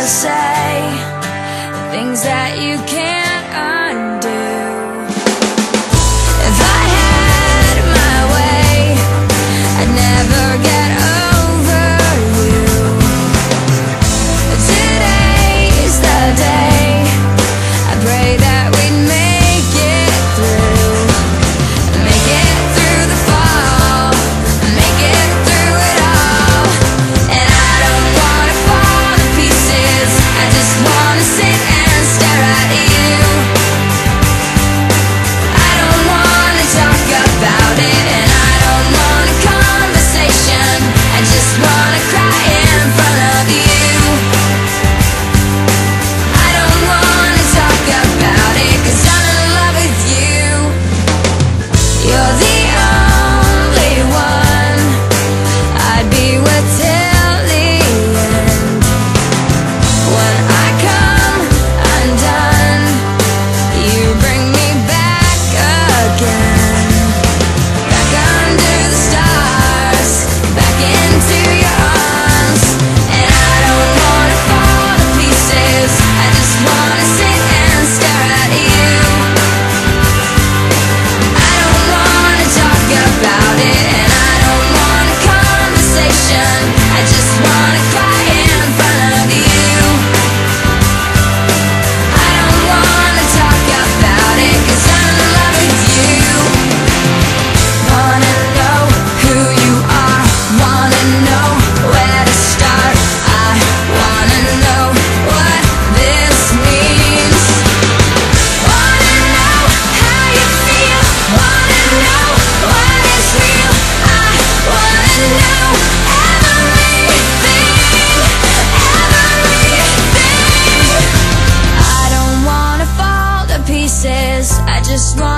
say things that you can't undo. If I had my way, I'd never get over you. Today's the day, I pray that we'd make it through. Make it through the fall, make it through it all. And I don't wanna fall to pieces, I just wanna sit and stare at you. I don't wanna talk about it, and I don't want a conversation, I just wanna cry in front of you. I don't wanna talk about it, 'cause I'm in love with you. You're the only one I'd be with till the end. When I come undone, you bring me back again. Back under the stars, back into your arms. And I don't wanna fall to pieces, I just wanna sit and stare at you. I don't wanna talk about it, and I don't want a conversation, I just wanna cry in front of you. I don't wanna talk about it, 'cause I'm in love with you. Wanna know who you are, wanna know where to start. I wanna know what this means. Wanna know how you feel, wanna know what is real. I wanna know everything, everything. I don't wanna fall to pieces, I just want